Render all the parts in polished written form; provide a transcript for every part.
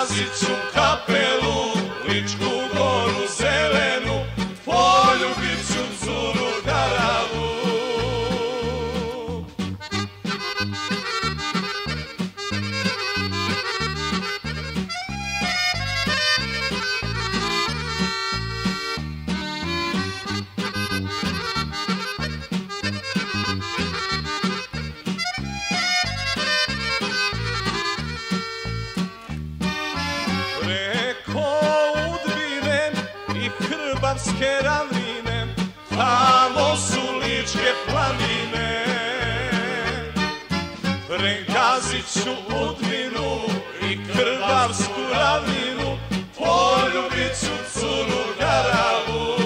Pregazit ću kapelu, Ličku goru zelenu, poljubit ću curu Garavu. Preko Udbine i Hrvatske ravnine, tamo su Ličke planine. Pregazit ću Udbinu i Hrvatsku ravninu, poljubit ću curu Garavu.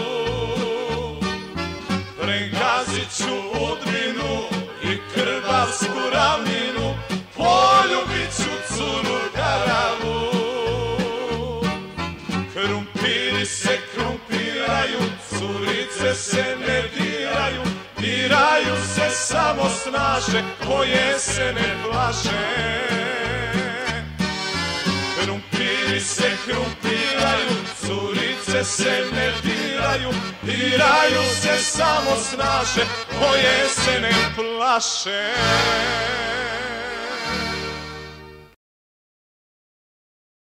Pregazit ću Udbinu i Hrvatsku ravninu, poljubit ću curu Garavu. Krumpiri se krumpiraju, curice se ne diraju, diraju se samo snaše koje se ne plaše. Krumpiri se krumpiraju, curice se ne diraju, diraju se samo snaše koje se ne plaše.